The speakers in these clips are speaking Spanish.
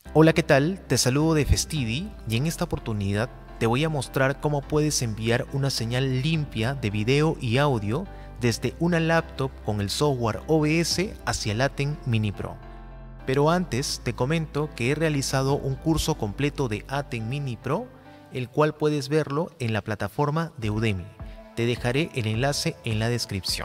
Hola, ¿qué tal? Te saludo de Festidi y en esta oportunidad te voy a mostrar cómo puedes enviar una señal limpia de video y audio desde una laptop con el software OBS hacia el Atem Mini Pro. Pero antes te comento que he realizado un curso completo de Atem Mini Pro, el cual puedes verlo en la plataforma de Udemy. Te dejaré el enlace en la descripción.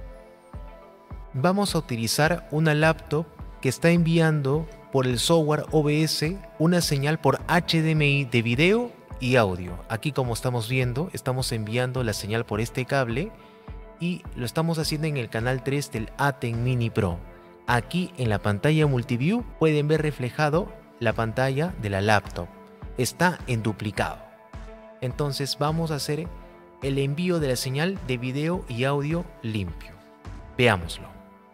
Vamos a utilizar una laptop que está enviando por el software OBS una señal por HDMI de video y audio. Aquí, como estamos viendo, estamos enviando la señal por este cable y lo estamos haciendo en el canal 3 del Atem Mini Pro. Aquí en la pantalla Multiview pueden ver reflejado la pantalla de la laptop. Está en duplicado. Entonces vamos a hacer el envío de la señal de video y audio limpio. Veámoslo.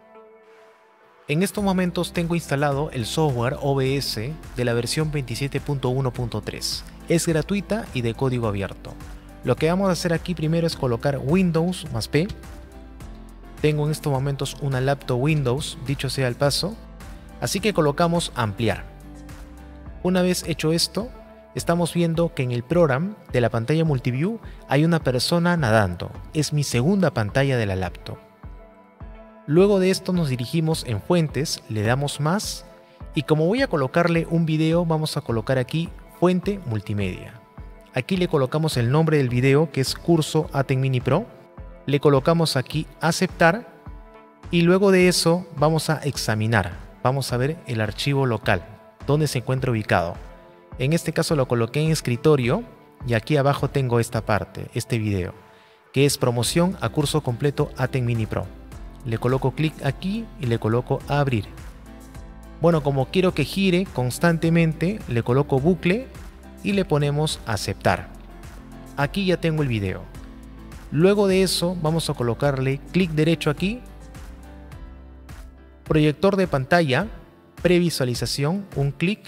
En estos momentos tengo instalado el software OBS de la versión 27.1.3. Es gratuita y de código abierto. Lo que vamos a hacer aquí primero es colocar Windows más P. Tengo en estos momentos una laptop Windows, dicho sea el paso. Así que colocamos ampliar. Una vez hecho esto, estamos viendo que en el programa de la pantalla Multiview hay una persona nadando. Es mi segunda pantalla de la laptop. Luego de esto nos dirigimos en fuentes, le damos más y como voy a colocarle un video, vamos a colocar aquí fuente multimedia. Aquí le colocamos el nombre del video, que es curso Atem Mini Pro. Le colocamos aquí aceptar y luego de eso vamos a examinar. Vamos a ver el archivo local, donde se encuentra ubicado. En este caso lo coloqué en escritorio y aquí abajo tengo esta parte, este video, que es promoción a curso completo Atem Mini Pro. Le coloco clic aquí y le coloco a abrir. Bueno, como quiero que gire constantemente, le coloco bucle y le ponemos aceptar. Aquí ya tengo el video. Luego de eso vamos a colocarle clic derecho aquí, proyector de pantalla, previsualización, un clic.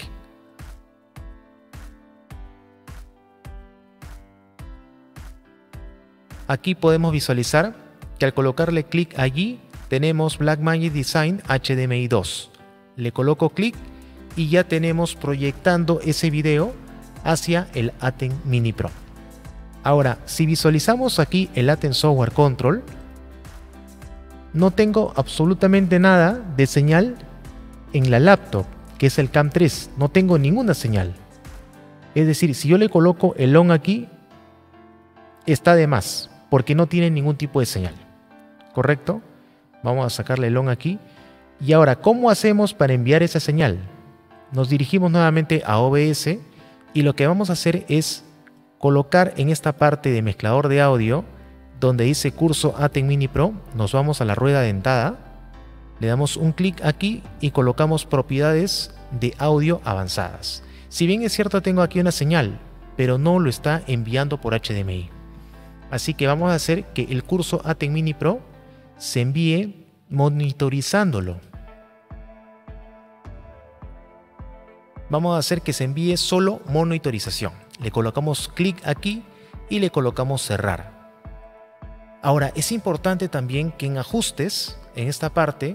Aquí podemos visualizar que al colocarle clic allí tenemos Blackmagic Design HDMI 2. Le coloco clic y ya tenemos proyectando ese video hacia el Atem Mini Pro. Ahora, si visualizamos aquí el Atem Software Control, no tengo absolutamente nada de señal en la laptop, que es el Cam 3. No tengo ninguna señal. Es decir, si yo le coloco el on aquí, está de más, porque no tiene ningún tipo de señal. ¿Correcto? Vamos a sacarle el on aquí. Y ahora, ¿cómo hacemos para enviar esa señal? Nos dirigimos nuevamente a OBS y lo que vamos a hacer es colocar en esta parte de mezclador de audio, donde dice curso Atem Mini Pro, nos vamos a la rueda dentada, le damos un clic aquí y colocamos propiedades de audio avanzadas. Si bien es cierto tengo aquí una señal, pero no lo está enviando por HDMI. Así que vamos a hacer que el curso Atem Mini Pro se envíe monitorizándolo. Vamos a hacer que se envíe solo monitorización. Le colocamos clic aquí y le colocamos cerrar. Ahora es importante también que en ajustes, en esta parte,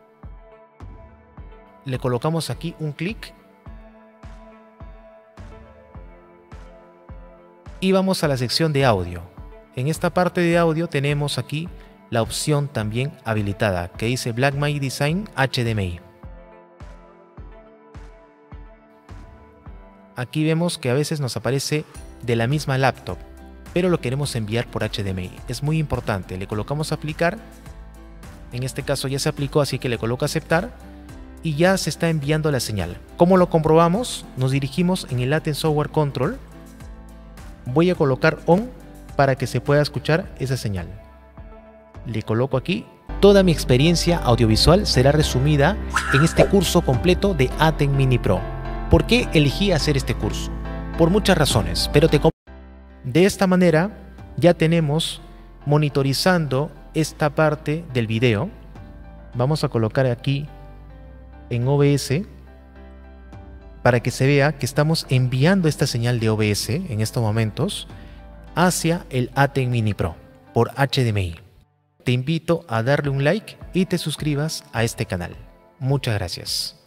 le colocamos aquí un clic y vamos a la sección de audio. En esta parte de audio tenemos aquí la opción también habilitada que dice Blackmagic Design HDMI. Aquí vemos que a veces nos aparece de la misma laptop, pero lo queremos enviar por HDMI. Es muy importante. Le colocamos aplicar. En este caso ya se aplicó, así que le coloco aceptar y ya se está enviando la señal. ¿Cómo lo comprobamos? Nos dirigimos en el Atem Software Control. Voy a colocar on para que se pueda escuchar esa señal. Le coloco aquí. Toda mi experiencia audiovisual será resumida en este curso completo de Atem Mini Pro. ¿Por qué elegí hacer este curso? Por muchas razones, pero de esta manera ya tenemos monitorizando esta parte del video. Vamos a colocar aquí en OBS para que se vea que estamos enviando esta señal de OBS en estos momentos hacia el Atem Mini Pro por HDMI. Te invito a darle un like y te suscribas a este canal. Muchas gracias.